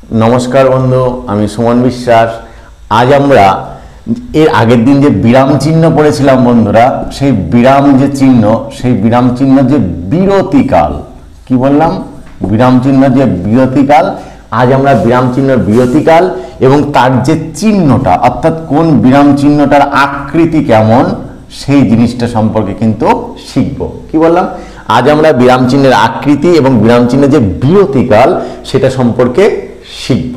নমস্কার বন্ধু, আমি সুমন বিশ্বাস। আজ আমরা এর আগের দিন যে বিরাম চিহ্ন পড়েছিলাম বন্ধুরা, সেই বিরাম যে চিহ্ন, সেই বিরাম চিহ্ন যে বিরতিকাল, কি বললাম? বিরাম চিহ্ন যে বিরতিকাল। আজ আমরা বিরাম চিহ্নের বিরতিকাল এবং তার যে চিহ্নটা, অর্থাৎ কোন বিরাম চিহ্নটার আকৃতি কেমন, সেই জিনিসটা সম্পর্কে কিন্তু শিখব। কি বললাম? আজ আমরা বিরাম চিহ্নের আকৃতি এবং বিরাম চিহ্নের যে বিরতিকাল সেটা সম্পর্কে শিখব।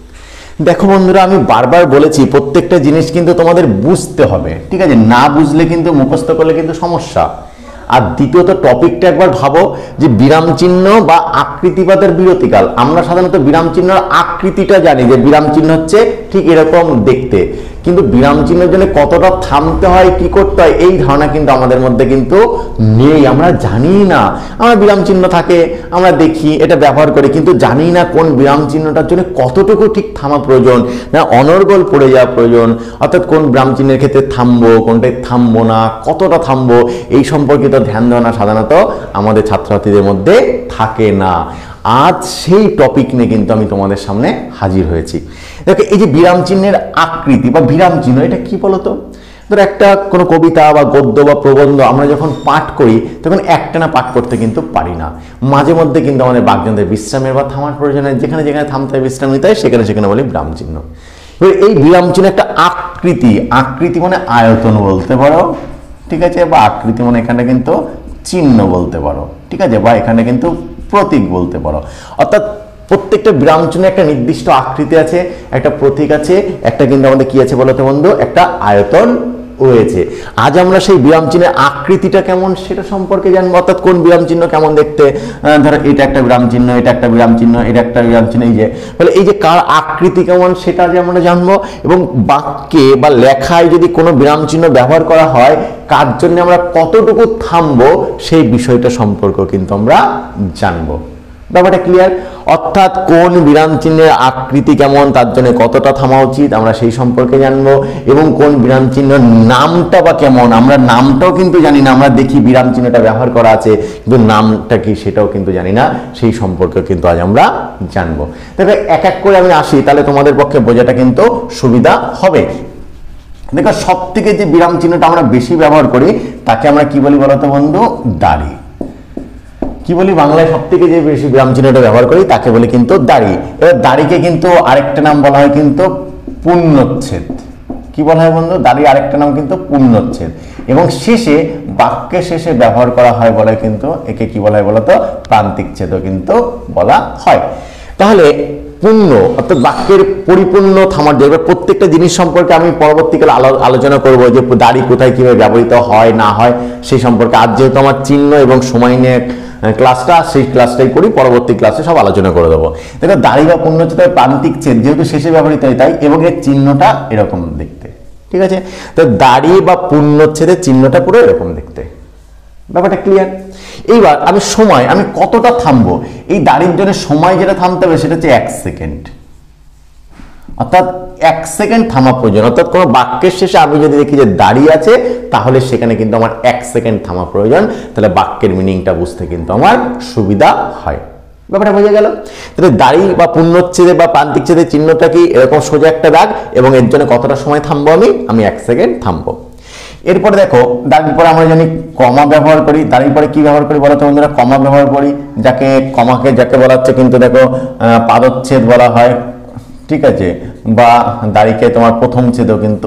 দেখো বন্ধুরা, আমি বারবার বলেছি প্রত্যেকটা জিনিস কিন্তু তোমাদের বুঝতে হবে, ঠিক আছে? না বুঝলে কিন্তু মুখস্থ করলে কিন্তু সমস্যা। আর দ্বিতীয়ত টপিকটা একবার ভাবো যে বিরাম চিহ্ন বা আকৃতিবাদের বিরতিকাল। আমরা সাধারণত বিরাম চিহ্নের আকৃতিটা জানি যে বিরাম চিহ্ন হচ্ছে ঠিক এরকম দেখতে, কিন্তু বিরাম চিহ্নের জন্য কতটা থামতে হয়, কি করতে হয়, এই ধারণা কিন্তু আমাদের মধ্যে কিন্তু নেই। আমরা জানি না, আমরা বিরাম চিহ্ন থাকে, আমরা দেখি, এটা ব্যবহার করি, কিন্তু জানি না কোন বিরাম চিহ্নটার জন্য কতটুকু ঠিক থামা প্রয়োজন, না অনর্গল পড়ে যাওয়া প্রয়োজন, অর্থাৎ কোন বিরাম চিহ্নের ক্ষেত্রে থামবো, কোনটায় থামবো না, কতটা থামবো, এই সম্পর্কিত ধ্যান ধারণা সাধারণত আমাদের ছাত্রছাত্রীদের মধ্যে থাকে না। আজ সেই টপিক নিয়ে কিন্তু আমি তোমাদের সামনে হাজির হয়েছি। দেখো, এই যে বিরাম চিহ্নের আকৃতি বা বিরাম চিহ্ন, এটা কি বলতো? ধরো একটা কোনো কবিতা বা গদ্য বা প্রবন্ধ আমরা যখন পাঠ করি তখন একটানা পাঠ করতে কিন্তু পারি না। মাঝে মধ্যে কিন্তু আমাদের বাকযন্ত্রের বিশ্রামের বা থামার প্রয়োজন হয়, যেখানে যেখানে থামতে হয়, বিশ্রাম নিতে হয়, সেখানে সেখানে বলি বিরাম চিহ্ন। এই বিরাম চিহ্ন একটা আকৃতি, আকৃতি মানে আয়তন বলতে পারো, ঠিক আছে? বা আকৃতি মানে এখানে কিন্তু চিহ্ন বলতে পারো, ঠিক আছে? বা এখানে কিন্তু প্রতীক বলতে পারো। অর্থাৎ প্রত্যেকটা বিরাম চিহ্নে একটা নির্দিষ্ট আকৃতি আছে, একটা প্রতীক আছে, একটা কিন্তু আমাদের কি আছে বলতো বন্ধু? একটা আয়তন রয়েছে। আজ আমরা সেই বিরাম চিহ্নের আকৃতিটা কেমন সেটা সম্পর্কে জানবো। অর্থাৎ কোন বিরাম চিহ্ন কেমন দেখতে, ধরো এটা একটা বিরাম চিহ্ন, এটা একটা বিরাম চিহ্ন, এটা একটা বিরাম চিহ্ন, এই যে বলে এই যে কার আকৃতি কেমন সেটা আজ আমরা জানবো। এবং বাক্যে বা লেখায় যদি কোনো বিরাম চিহ্ন ব্যবহার করা হয়, কার জন্য আমরা কতটুকু থামবো, সেই বিষয়টা সম্পর্ক কিন্তু আমরা জানবো। ব্যাপারটা ক্লিয়ার? অর্থাৎ কোন বিরাম চিহ্নের আকৃতি কেমন, তার জন্য কতটা থামা উচিত, আমরা সেই সম্পর্কে জানবো। এবং কোন বিরাম চিহ্নের নামটা বা কেমন, আমরা নামটাও কিন্তু জানি না, আমরা দেখি বিরাম চিহ্নটা ব্যবহার করা আছে কিন্তু নামটা কি সেটাও কিন্তু জানি না, সেই সম্পর্কে কিন্তু আজ আমরা জানবো। দেখো, এক এক করে আমি আসি, তাহলে তোমাদের পক্ষে বোঝাটা কিন্তু সুবিধা হবে। দেখো, সব থেকে যে বিরাম চিহ্নটা আমরা বেশি ব্যবহার করি তাকে আমরা কি বলি বলতো বন্ধু? দাড়ি। কি বলি বাংলায়? সব থেকে যে বেশি বিরাম চিহ্নটা ব্যবহার করি তাকে বলি কিন্তু দাড়ি। এবার দাড়িকে কিন্তু আরেকটা নাম বলা হয় কিন্তু পূর্ণচ্ছেদ। কি বলা হয় বন্ধু? দাড়ির আরেকটা নাম কিন্তু পূর্ণচ্ছেদ। এবং শেষে, বাক্যের শেষে ব্যবহার করা হয় বলে কিন্তু একে কি বলা হয় বলতো? প্রান্তিক ছেদও কিন্তু বলা হয়। তাহলে পূর্ণ অর্থাৎ বাক্যের পরিপূর্ণ থামার জন্য প্রত্যেকটা জিনিস সম্পর্কে আমি পরবর্তীকালে আলোচনা করব, যে দাড়ি কোথায় কিভাবে ব্যবহৃত হয় না হয় সেই সম্পর্কে। আজ যেহেতু আমার চিহ্ন এবং সময় নিয়ে ক্লাসটা, সেই ক্লাসটাই করি, পরবর্তী ক্লাসে সব আলোচনা করে দেবো। দেখো, দাড়ি বা পূর্ণচ্ছেদের প্রান্তিক ছেদ যেহেতু শেষে ব্যবহৃত হয় তাই, এবং এর চিহ্নটা এরকম দেখতে, ঠিক আছে? তো দাড়ি বা পূর্ণচ্ছেদের চিহ্নটা পুরো এরকম দেখতে। ব্যাপারটা ক্লিয়ার? এইবার আমি কতটা থামবো, এই দাড়ির জন্য সময় যেটা থামতে হবে সেটা হচ্ছে 1 সেকেন্ড। অর্থাৎ 1 সেকেন্ড থামা প্রয়োজন। অর্থাৎ কোনো বাক্যের শেষে আমি যদি দেখি যে দাঁড়িয়ে আছে, তাহলে সেখানে কিন্তু আমার 1 সেকেন্ড থামা প্রয়োজন, তাহলে বাক্যের মিনিংটা বুঝতে কিন্তু আমার সুবিধা হয়। ব্যাপারটা বোঝা গেল? তাহলে দাড়ি বা পূর্ণচ্ছেদে বা প্রান্তিক ছেদের চিহ্নটা কি? এরকম সোজা একটা দাগ, এবং এর জন্য কতটা সময় থামবো? আমি 1 সেকেন্ড থামবো। এরপরে দেখো, দাড়ির পরে আমরা জানি কমা ব্যবহার করি। দাড়ির পরে কি ব্যবহার করি বলো তো বন্ধুরা? কমা ব্যবহার করি, যাকে বলা হচ্ছে কিন্তু দেখো পাদচ্ছেদ বলা হয়, ঠিক আছে? বা দাড়িকে তোমার প্রথম ছেদও কিন্তু,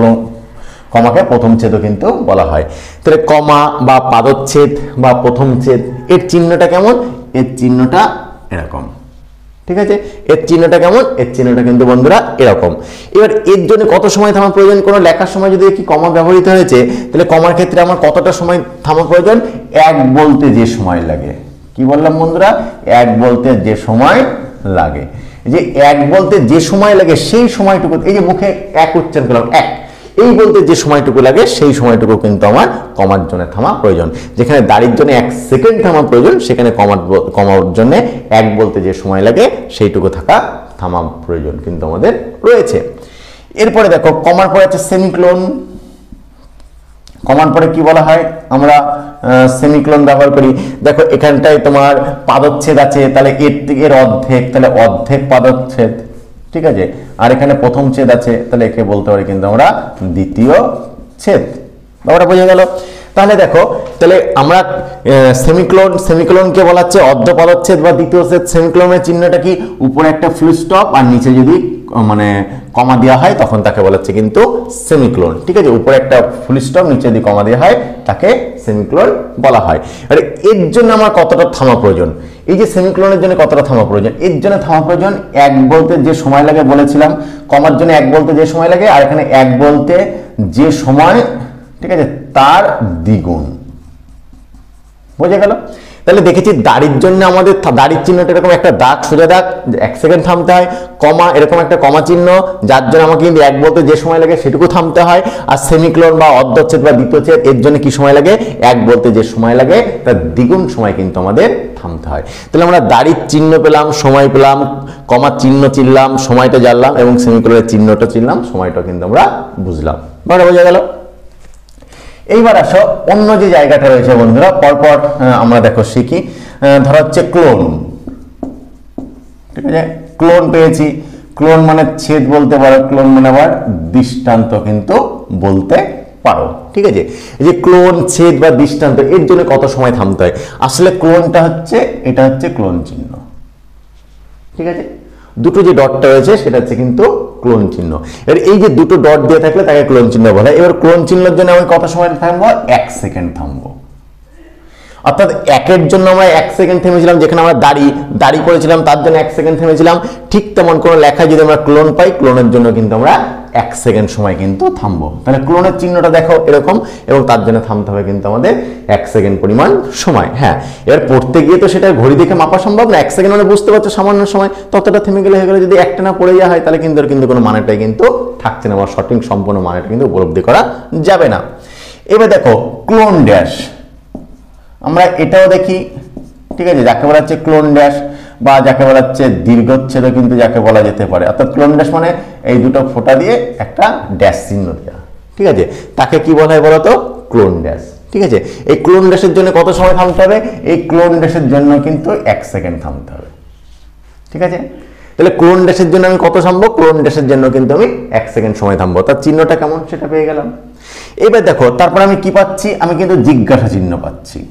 কমাকে প্রথম ছেদও কিন্তু বলা হয়। তাহলে কমা বা পাদচ্ছেদ বা প্রথম ছেদ, এর চিহ্নটা কেমন? এর চিহ্নটা এরকম, ঠিক আছে? এর চিহ্নটা কেমন? এর চিহ্নটা কিন্তু বন্ধুরা এরকম। এবার এর জন্য কত সময় থামা প্রয়োজন? কোনো লেখার সময় যদি কি কমা ব্যবহৃত হয়েছে, তাহলে কমার ক্ষেত্রে আমার কতটা সময় থামা প্রয়োজন? 1 বলতে যে সময় লাগে। কি বললাম বন্ধুরা? 1 বলতে যে সময় লাগে, যে 1 বলতে যে সময় লাগে সেই সময়টুকু, এই যে মুখে 1 উচ্চারণ করলাম, 1, এই বলতে যে সময়টুকু লাগে সেই সময়টুকু কিন্তু আমার কমার জন্য থামা প্রয়োজন। যেখানে দাড়ির জন্য 1 সেকেন্ড থামা প্রয়োজন, সেখানে কমার জন্য 1 বলতে যে সময় লাগে সেইটুকু থামা প্রয়োজন কিন্তু আমাদের রয়েছে। এরপরে দেখো, কমার পরে আছে সেমিকোলন। কমার পরে কি বলা হয়, আমরা সেমিকোলন ব্যবহার করি। দেখো এখানটায় তোমার পাদচ্ছেদ আছে, তাহলে এর অর্ধেক, তাহলে অর্ধেক পাদচ্ছেদ, ঠিক আছে। আর এখানে প্রথম ছেদ আছে, তাহলে একে বলতে পারি কিন্তু আমরা দ্বিতীয় ছেদ। ব্যাপারটা বোঝা গেল? তাহলে দেখো, তাহলে আমরা সেমিকোলনকে বলা হচ্ছে অর্ধ পদচ্ছেদ বা দ্বিতীয় ছেদ। সেমিকোলনের চিহ্নটা কি, উপরে একটা ফুল স্টপ আর নিচে যদি মানে কমা দেওয়া হয় তখন তাকে বলা হচ্ছে কিন্তু সেমিকোলন, ঠিক আছে। উপরে একটা ফুল স্টপ, নিচে যদি কমা দেওয়া হয় তাকে সেমিকোলন বলা হয়। আর এর জন্য আমার কতটা থামা প্রয়োজন, এই যে সেমিকোলনের জন্য কতটা থামা প্রয়োজন, এর জন্য থামা প্রয়োজন 1 বলতে যে সময় লাগে বলেছিলাম, কমার জন্য 1 বলতে যে সময় লাগে, আর এখানে 1 বলতে যে সময়, ঠিক আছে, তার দ্বিগুণ। বোঝা গেল? তাহলে দেখেছি দাড়ির জন্য আমাদের দাড়ির চিহ্নটা এরকম একটা দাগ, সোজা দাগ, 1 সেকেন্ড থামতে হয়। কমা, এরকম একটা কমা চিহ্ন, যার জন্য আমাকে কিন্তু 1 বলতে যে সময় লাগে সেটুকু থামতে হয়। আর সেমিকোলন বা অর্ধচ্ছেদ বা দ্বিতীয় ছেদ, এর জন্য কি সময় লাগে, 1 বলতে যে সময় লাগে তার দ্বিগুণ সময় কিন্তু আমাদের থামতে হয়। তাহলে আমরা দাড়ির চিহ্ন পেলাম, সময় পেলাম, কমার চিহ্ন চিনলাম, সময়টা জানলাম, এবং সেমিকোলনের চিহ্নটা চিনলাম, সময়টা কিন্তু আমরা বুঝলাম। বোঝা গেল? এইবার আসো অন্য যে জায়গাটা রয়েছে বন্ধুরা, পরপর আমরা দেখো শিখি। ধরো হচ্ছে ক্লোন, ঠিক আছে। ক্লোন পেয়েছি, ক্লোন মানে ছেদ বলতে পারো, ক্লোন মানে আবার দৃষ্টান্ত কিন্তু বলতে পারো, ঠিক আছে। এই যে ক্লোন, ছেদ বা দৃষ্টান্ত, এর জন্য কত সময় থামতে হয়? আসলে ক্লোনটা হচ্ছে, এটা হচ্ছে ক্লোন চিহ্ন, ঠিক আছে। দুটো যে ডটটা রয়েছে সেটা হচ্ছে কিন্তু ক্লোন চিহ্ন। এবার এই যে দুটো ডট দিয়ে থাকলে তাকে ক্লোন চিহ্ন বলা হয়। এবার ক্লোন চিহ্নের জন্য আমি কত সময় থামবো, 1 সেকেন্ড থামবো। অর্থাৎ 1-এর জন্য আমরা 1 সেকেন্ড থেমেছিলাম, যেখানে আমরা দাড়ি করেছিলাম তার জন্য 1 সেকেন্ড থেমেছিলাম। ঠিক তেমন কোনো লেখায় যদি আমরা ক্লোন পাই, ক্লোনের জন্য কিন্তু আমরা 1 সেকেন্ড সময় কিন্তু থামবো। তাহলে ক্লোনের চিহ্নটা দেখো এরকম, এবং তার জন্য থামতে হবে কিন্তু আমাদের 1 সেকেন্ড পরিমাণ সময়। হ্যাঁ, এবার পড়তে গিয়ে তো সেটা ঘড়ি দেখে মাপা সম্ভব না। 1 সেকেন্ড মানে বুঝতে পারছো সামান্য সময়, ততটা থেমে গেলে হয়ে গেলে। যদি একটা না পড়ে যাওয়া হয় তাহলে কিন্তু কোনো মানেটাই কিন্তু থাকছে না, আমার সঠিক সম্পূর্ণ মানেটা কিন্তু উপলব্ধি করা যাবে না। এবার দেখো ক্লোন ড্যাশ, আমরা এটাও দেখি, ঠিক আছে, যাকে বলা হচ্ছে ক্লোন ড্যাশ, বা যাকে বলা হচ্ছে দীর্ঘচ্ছেদ কিন্তু যাকে বলা যেতে পারে। অর্থাৎ ক্লোন ড্যাশ মানে এই দুটো ফোঁটা দিয়ে একটা ড্যাশ চিহ্ন দেওয়া, ঠিক আছে, তাকে কি বলা হয় বলতো, ক্লোন ড্যাশ, ঠিক আছে। এই ক্লোন ড্যাশের জন্য কত সময় থামতে হবে, এই ক্লোন ড্যাশের জন্য কিন্তু 1 সেকেন্ড থামতে হবে, ঠিক আছে। তাহলে ক্লোন ড্যাশের জন্য আমি কত থামবো, ক্লোন ড্যাশের জন্য কিন্তু আমি 1 সেকেন্ড সময় থামবো। তার চিহ্নটা কেমন সেটা পেয়ে গেলাম। এবার দেখো তারপর আমি কি পাচ্ছি, আমি কিন্তু জিজ্ঞাসা চিহ্ন পাচ্ছি,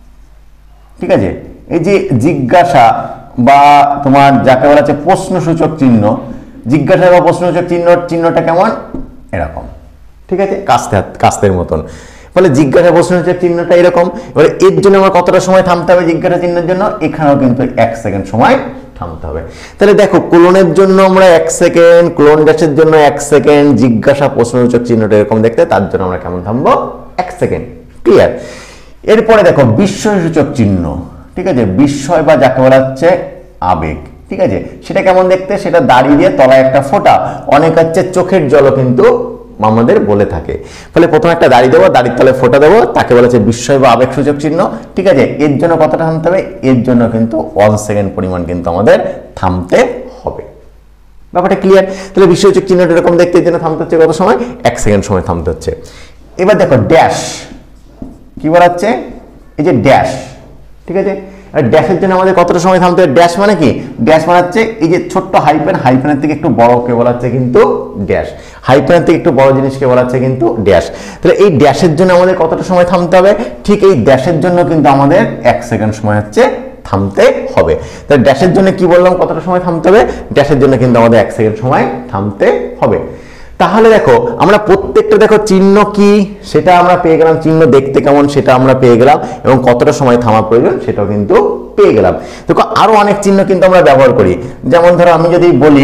ঠিক আছে। এই যে জিজ্ঞাসা বা তোমার যাকে বলা হচ্ছে প্রশ্নসূচক চিহ্ন, জিজ্ঞাসা বা প্রশ্নসূচক চিহ্নটা কেমন, এরকম, ঠিক আছে, কাস্তের মতন। ফলে জিজ্ঞাসা প্রশ্নসূচক চিহ্নটা এরকম। এবারে এর জন্য আমার কতটা সময় থামতে হবে জিজ্ঞাসা চিহ্নের জন্য, এখানেও কিন্তু 1 সেকেন্ড সময় থামতে হবে। তাহলে দেখো ক্লোনের জন্য আমরা 1 সেকেন্ড, ক্লোন ড্যাশের জন্য 1 সেকেন্ড, জিজ্ঞাসা প্রশ্নসূচক চিহ্নটা এরকম দেখতে, তার জন্য আমরা কেমন থামবো, 1 সেকেন্ড। ক্লিয়ার? এরপরে দেখো বিস্ময়সূচক চিহ্ন, ঠিক আছে, বিস্ময় বা যাকে বলা হচ্ছে আবেগ, ঠিক আছে, সেটা কেমন দেখতে, সেটা দাড়ি দিয়ে তলায় একটা ফোঁটা, অনেক হচ্ছে চোখের জলও কিন্তু আমাদের বলে থাকে। ফলে প্রথমে একটা দাড়ি দেবো, দাড়ির তলায় ফোঁটা দেবো, তাকে বলা হচ্ছে বিস্ময় বা আবেগ সূচক চিহ্ন, ঠিক আছে। এর জন্য কতটা থামতে হবে, এর জন্য কিন্তু 1 সেকেন্ড পরিমাণ কিন্তু আমাদের থামতে হবে। ব্যাপারটা ক্লিয়ার? তাহলে বিস্ময়সূচক চিহ্নটা এরকম দেখতে, এর জন্য থামতে হচ্ছে কত সময়, 1 সেকেন্ড সময় থামতে হচ্ছে। এবার দেখো ড্যাশ, কি বলা হচ্ছে, এই যে ড্যাশ, ঠিক আছে, আর ড্যাশের জন্য আমাদের কতটা সময় থামতে হবে, ড্যাশ মানে কি, ড্যাশ মানে হচ্ছে এই যে ছোট্ট হাইফেন, হাইফেনের থেকে একটু বড়কে বলা হচ্ছে কিন্তু ড্যাশ, হাইফেনের থেকে একটু বড় জিনিসকে বলা হচ্ছে কিন্তু ড্যাশ। তাহলে এই ড্যাশের জন্য আমাদের কতটা সময় থামতে হবে, ঠিক এই ড্যাশের জন্য কিন্তু আমাদের 1 সেকেন্ড সময় হচ্ছে থামতে হবে। তাহলে ড্যাশের জন্য কি বললাম, কতটা সময় থামতে হবে, ড্যাশের জন্য কিন্তু আমাদের 1 সেকেন্ড সময় থামতে হবে। তাহলে দেখো আমরা প্রত্যেকটা দেখো চিহ্ন কি সেটা আমরা পেয়ে গেলাম, চিহ্ন দেখতে কেমন সেটা আমরা পেয়ে গেলাম, এবং কতটা সময় থামা প্রয়োজন সেটাও কিন্তু পেয়ে গেলাম। দেখো আরো অনেক চিহ্ন কিন্তু আমরা ব্যবহার করি, যেমন ধরো আমি যদি বলি,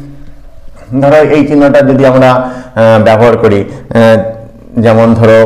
ধরো এই চিহ্নটা যদি আমরা ব্যবহার করি, যেমন ধরো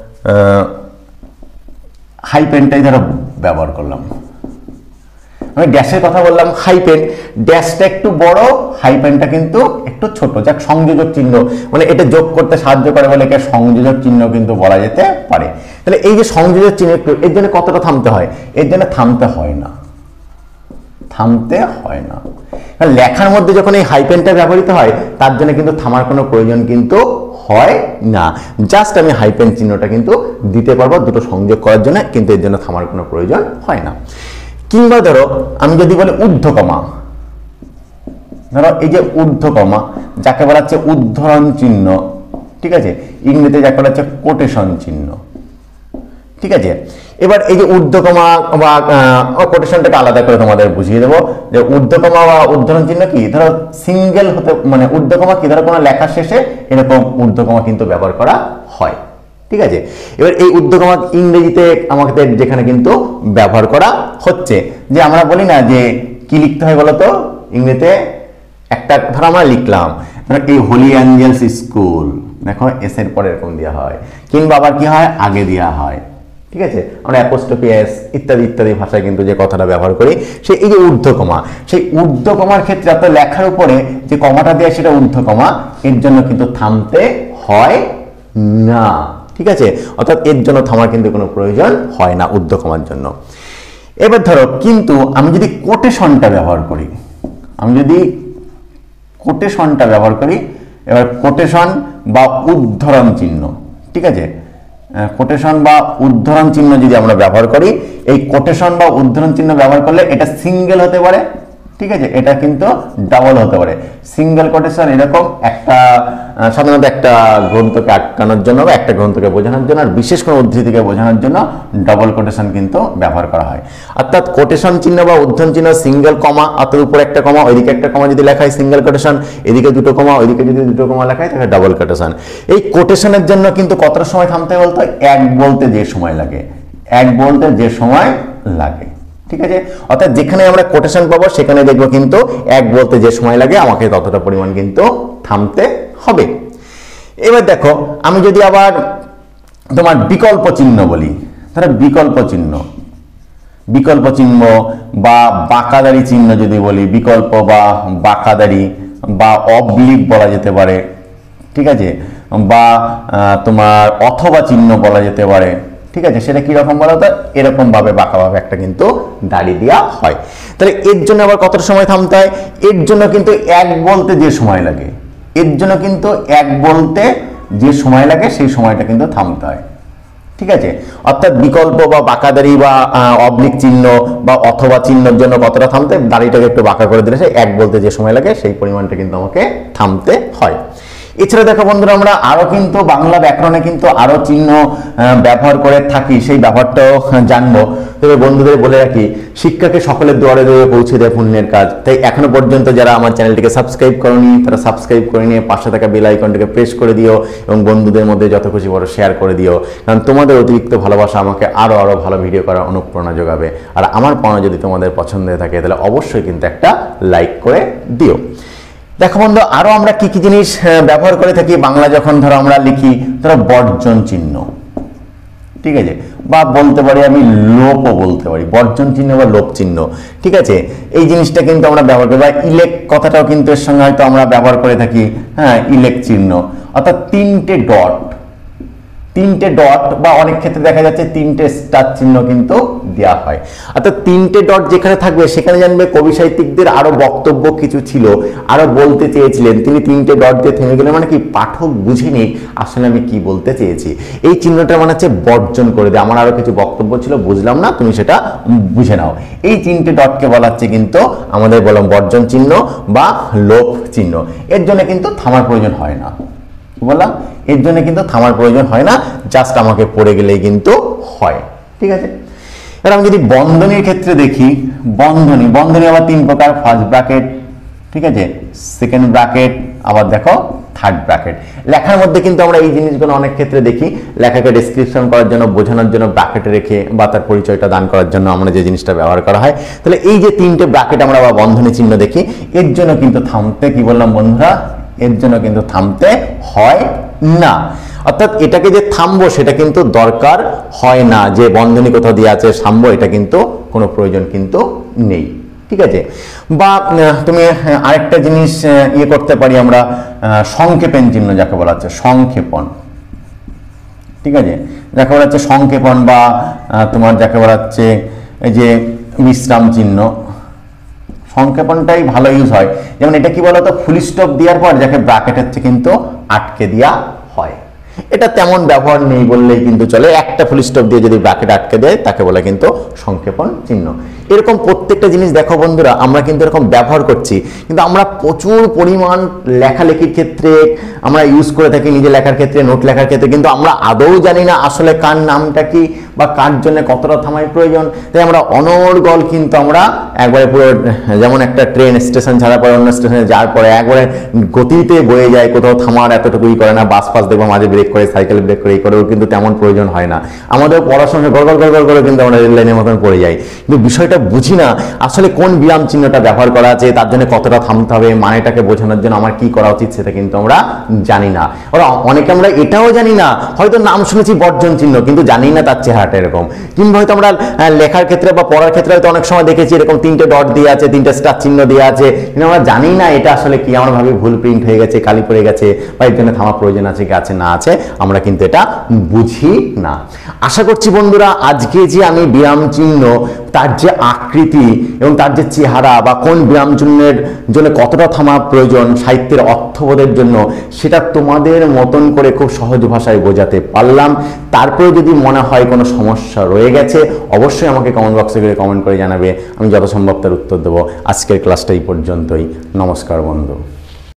হাইপেনটাই ধরো ব্যবহার করলাম, আমি ড্যাশের কথা বললাম, হাইপেন, ড্যাশটা একটু বড়, হাইপেনটা কিন্তু একটু ছোট, যাক সংযোজক চিহ্ন, মানে এটা যোগ করতে সাহায্য করে বলে একে সংযোজক চিহ্ন কিন্তু বলা যেতে পারে। তাহলে এই যে সংযোজক চিহ্ন, একটু এর জন্য কতটা থামতে হয়, এর জন্য থামতে হয় না, থামতে হয় না। লেখার মধ্যে যখন এই হাইপেনটা ব্যবহৃত হয় তার জন্য কিন্তু থামার কোনো প্রয়োজন কিন্তু হয় না। জাস্ট আমি হাইফেন চিহ্নটা কিন্তু দিতে পারবো দুটো সংযোগ করার জন্য, কিন্তু এর জন্য থামার কোনো প্রয়োজন হয় না। কিংবা ধরো আমি যদি বলি ঊর্ধ্বকমা, ধরো এই যে ঊর্ধ্বকমা যাকে বলা হচ্ছে উদ্ধরণ চিহ্ন, ঠিক আছে, ইংরেজিতে যাকে বলা হচ্ছে কোটেশন চিহ্ন, ঠিক আছে। এবার এই যে ঊর্ধ্বকমা বা কোটেশনটাকে আলাদা করে তোমাদের বুঝিয়ে দেবো যে ঊর্ধ্বকমা বা উদ্ধরণ চিহ্ন কি, ধরো সিঙ্গেল হতে মানে ঊর্ধ্বকমা কি, ধরো কোনো লেখার শেষে এরকম ঊর্ধ্বকমা কিন্তু ব্যবহার করা হয়, ঠিক আছে। এবার এই ঊর্ধ্বকমা ইংরেজিতে আমাদের যেখানে কিন্তু ব্যবহার করা হচ্ছে, যে আমরা বলি না যে কি লিখতে হয় বলতো ইংরেজিতে, একটা ধরো আমরা লিখলাম এই হোলি অ্যাঞ্জেলস স্কুল, দেখো এস এর পরে এরকম দেওয়া হয়, কিংবা আবার কি হয় আগে দেওয়া হয়, ঠিক আছে। আমরা অ্যাপোস্ট্রফি এস ইত্যাদি ইত্যাদি ভাষায় কিন্তু যে কথাটা ব্যবহার করি, সেই এই যে ঊর্ধ্বকমা, সেই ঊর্ধ্বকমার ক্ষেত্রে আপনার লেখার উপরে যে কমাটা দেয় সেটা ঊর্ধ্বকমা, এর জন্য কিন্তু থামতে হয় না, ঠিক আছে। অর্থাৎ এর জন্য থামার কিন্তু কোনো প্রয়োজন হয় না ঊর্ধ্বকমার জন্য। এবার ধরো কিন্তু আমি যদি কোটেশনটা ব্যবহার করি, এবার কোটেশন বা উদ্ধরণ চিহ্ন, ঠিক আছে, কোটেশন বা উদ্ধরণ চিহ্ন যদি আমরা ব্যবহার করি, এই কোটেশন বা উদ্ধরণ চিহ্ন ব্যবহার করলে এটা সিঙ্গেল হতে পারে, ঠিক আছে, এটা কিন্তু ডাবল হতে পারে। সিঙ্গেল কোটেশন এরকম একটা সাধারণত একটা গ্রন্থকে আটকানোর জন্য বা একটা গ্রন্থকে বোঝানোর জন্য, আর বিশেষ কোনো উদ্ধৃতিকে বোঝানোর জন্য ডাবল কোটেশন কিন্তু ব্যবহার করা হয়। অর্থাৎ কোটেশন চিহ্ন বা উদ্ধরণ চিহ্ন সিঙ্গেল কমা, অর্থাৎ উপরে একটা কমা ওইদিকে একটা কমা যদি লেখা হয় সিঙ্গেল কোটেশন, এদিকে দুটো কমা ওইদিকে যদি দুটো কমা লেখা হয় তাহলে ডাবল কোটেশন। এই কোটেশনের জন্য কিন্তু কতটা সময় থামতে বলতো, এক বলতে যে সময় লাগে, ঠিক আছে। অর্থাৎ যেখানে আমরা কোটেশন পাবো সেখানে দেখবো কিন্তু এক বলতে যে সময় লাগে আমাকে ততটা পরিমাণ কিন্তু থামতে হবে। এবার দেখো আমি যদি আবার তোমার বিকল্প চিহ্ন বলি, ধরো বিকল্প চিহ্ন বা বাঁকাদারি চিহ্ন যদি বলি, বিকল্প বা বাঁকাদারি বা অবলিক বলা যেতে পারে, ঠিক আছে, বা তোমার অথবা চিহ্ন বলা যেতে পারে, ঠিক আছে। সেটা কিরকম বলা হতো, এরকম ভাবে বাঁকাভাবে একটা কিন্তু দাড়ি দেওয়া হয়। তাহলে এর জন্য আবার কতটা সময় থামতে হয়, এর জন্য কিন্তু এক বলতে যে সময় লাগে, সেই সময়টা কিন্তু থামতে হয়, ঠিক আছে। অর্থাৎ বিকল্প বা বাঁকাদারি বা অবলিক চিহ্ন বা অথবা চিহ্নের জন্য কতটা থামতে, দাড়িটাকে একটু বাঁকা করে দিলে এক বলতে যে সময় লাগে সেই পরিমাণটা কিন্তু আমাকে থামতে হয়। এছাড়া দেখো বন্ধুরা আমরা আরো কিন্তু বাংলা ব্যাকরণে কিন্তু আরো চিহ্ন ব্যবহার করে থাকি, সেই ব্যাপারটাও জানবো। তবে বন্ধুদের বলে রাখি, শিক্ষাকে সকলের দুয়ারে দুয়ারে পৌঁছে দেয় পুণ্যের কাজ। তাই এখনো পর্যন্ত যারা আমার চ্যানেলটিকে সাবস্ক্রাইব করনি তারা সাবস্ক্রাইব করে নিয়ে পাশে থাকা বেল আইকনটিকে প্রেস করে দিও এবং বন্ধুদের মধ্যে যত খুশি বড় শেয়ার করে দিও, কারণ তোমাদের অতিরিক্ত ভালোবাসা আমাকে আরো ভালো ভিডিও করার অনুপ্রেরণা যোগাবে। আর আমার পড়া যদি তোমাদের পছন্দ হয়ে থাকে তাহলে অবশ্যই কিন্তু একটা লাইক করে দিও। দেখো বন্ধু আরো আমরা কি কি জিনিস ব্যবহার করে থাকি বাংলা যখন ধরো আমরা লিখি, ধরো বর্জন চিহ্ন, ঠিক আছে, বা বলতে পারি আমি লোপও বলতে পারি, বর্জন চিহ্ন বা লোপ চিহ্ন, ঠিক আছে। এই জিনিসটা কিন্তু আমরা ব্যবহার করি, বা ইলেক কথাটাও কিন্তু এর সঙ্গে হয়তো আমরা ব্যবহার করে থাকি, হ্যাঁ, ইলেক চিহ্ন, অর্থাৎ তিনটে ডট বা অনেক ক্ষেত্রে দেখা যাচ্ছে তিনটে স্টার চিহ্ন কিন্তু দেওয়া হয়। অর্থাৎ তিনটে ডট যেখানে থাকবে সেখানে জানবে কবি সাহিত্যিকদের আরো বক্তব্য কিছু ছিল, আরো বলতে চেয়েছিলেন, তিনি তিনটে ডট দিয়ে থেমে গেলেন, মানে কি পাঠক বুঝেনি আসলে আমি কি বলতে চেয়েছি। এই চিহ্নটা মানে হচ্ছে বর্জন করে দেয়, আমার আরো কিছু বক্তব্য ছিল বুঝলাম না, তুমি সেটা বুঝে নাও। এই তিনটে ডটকে বলা হচ্ছে কিন্তু আমাদের বললাম বর্জন চিহ্ন বা লোপ চিহ্ন। এর জন্য কিন্তু থামার প্রয়োজন হয় না, বললাম এর জন্য কিন্তু থামার প্রয়োজন হয় না, জাস্ট আমাকে পড়ে গেলেই কিন্তু হয়, ঠিক আছে। এবার আমি যদি বন্ধনীর ক্ষেত্রে দেখি, বন্ধনী আবার তিন প্রকার, ফার্স্ট ব্র্যাকেট, ঠিক আছে, সেকেন্ড ব্র্যাকেট, আবার দেখো থার্ড ব্র্যাকেট। লেখার মধ্যে কিন্তু আমরা এই জিনিসগুলো অনেক ক্ষেত্রে দেখি, লেখাকে ডেসক্রিপশন করার জন্য বোঝানোর জন্য ব্র্যাকেটে রেখে বা তার পরিচয়টা দান করার জন্য আমরা যে জিনিসটা ব্যবহার করা হয়। তাহলে এই যে তিনটে ব্র্যাকেট আমরা বা বন্ধনী চিহ্ন দেখি, এর জন্য কিন্তু থামতে, কি বললাম বন্ধুরা, এর জন্য কিন্তু থামতে হয় না। অর্থাৎ এটাকে যে থামবো সেটা কিন্তু দরকার হয় না, যে বন্ধনী কোথাও দিয়ে আছে থামবো, এটা কিন্তু কোনো প্রয়োজন কিন্তু নেই, ঠিক আছে। বা তুমি আরেকটা জিনিস ইয়ে করতে পারি আমরা, সংক্ষেপণ চিহ্ন যাকে বলা হচ্ছে, সংক্ষেপণ, ঠিক আছে, যাকে বলা হচ্ছে সংক্ষেপণ, বা তোমার যাকে বলা হচ্ছে এই যে বিশ্রাম চিহ্ন, সংক্ষেপণটাই ভালো ইউজ হয়। যেমন এটা কি বলতো, ফুল স্টপ দেওয়ার পর যাকে ব্র্যাকেট হচ্ছে কিন্তু আটকে দেওয়া হয়। এটা তেমন ব্যবহার নেই বললেই কিন্তু চলে, একটা ফুল স্টপ দিয়ে যদি ব্র্যাকেট আটকে দেয় তাকে বলে কিন্তু সংক্ষেপণ চিহ্ন। এরকম প্রত্যেকটা জিনিস দেখো বন্ধুরা, আমরা কিন্তু এরকম ব্যবহার করছি, কিন্তু আমরা প্রচুর পরিমাণ লেখালেখির ক্ষেত্রে আমরা ইউজ করে থাকি, নিজে লেখার ক্ষেত্রে, নোট লেখার ক্ষেত্রে, কিন্তু আমরা আদৌ জানি না আসলে কার নামটা কি বা কার জন্য কতটা থামাই প্রয়োজন। তাই আমরা অনর্গল কিন্তু আমরা একবারে পুরো যেমন একটা ট্রেন স্টেশন ছাড়া পরে অন্য স্টেশনে যাওয়ার পরে একবারে গতিতে বয়ে যায়, কোথাও থামার এতটুকুই করে না। বাস ফাস দেখবো মাঝে ব্রেক করে, সাইকেল ব্রেক করে, এই করেও কিন্তু তেমন প্রয়োজন হয় না। আমাদের পড়াশোনা গড় করে কিন্তু আমরা রেল লাইনের মতন পড়ে যাই, কিন্তু বিষয়টা বুঝি না আসলে কোন বিরাম চিহ্নটা ব্যবহার করা আছে, তার জন্য কতটা থামতে হবে, মানেটাকে বোঝানোর জন্য আমার কি করা উচিত সেটা কিন্তু আমরা জানি না। ওরা অনেকে আমরা এটাও জানি না, হয়তো নাম শুনেছি বর্জন চিহ্ন, কিন্তু জানি না তার চেহারাটা এরকম। কিংবা হয়তো আমরা লেখার ক্ষেত্রে বা পড়ার ক্ষেত্রে হয়তো অনেক সময় দেখেছি এরকম 3টে ডট দিয়ে আছে, 3টে স্টার চিহ্ন দিয়ে আছে, কিন্তু আমরা জানি না এটা আসলে কি। আমরা ভাবি ভুল প্রিন্ট হয়ে গেছে, কালি পড়ে গেছে, বা এর জন্য থামা প্রয়োজন আছে কি আছে না আছে, আমরা কিন্তু এটা বুঝি না। আশা করছি বন্ধুরা আজকে যে আমি বিরাম চিহ্ন, তার যে আকৃতি এবং তার যে চেহারা বা কোন বিরাম চিহ্নের জন্য কতটা থামা প্রয়োজন সাহিত্যের অর্থবোধের জন্য, সেটা তোমাদের মতন করে খুব সহজ ভাষায় বোঝাতে পারলাম। তারপরে যদি মনে হয় কোনো সমস্যা রয়ে গেছে অবশ্যই আমাকে কমেন্ট বক্সে গিয়ে কমেন্ট করে জানাবে, আমি যত সম্ভব তার উত্তর দেবো। আজকের ক্লাসটা এই পর্যন্তই। নমস্কার বন্ধু।